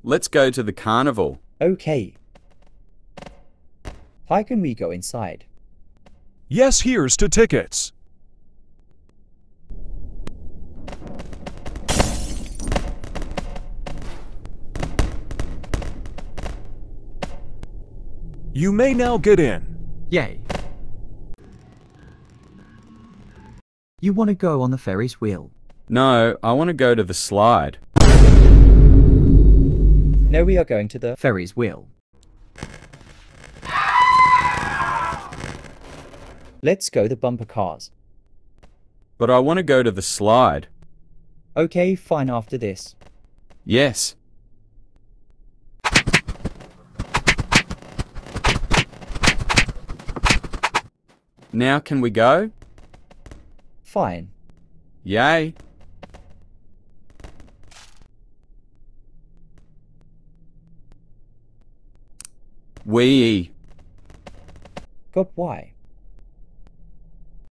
Let's go to the carnival. Okay. How can we go inside? Yes, here's to tickets. You may now get in. Yay. You want to go on the Ferris wheel? No, I want to go to the slide. No, we are going to the Ferris wheel. Let's go the bumper cars. But I want to go to the slide. Okay, fine after this. Yes. Now can we go? Fine. Yay. Wee. God, why?